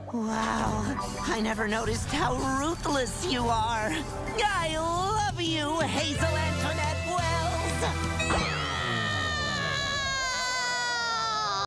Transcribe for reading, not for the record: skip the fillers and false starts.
Wow, I never noticed how ruthless you are. I love you, Hazel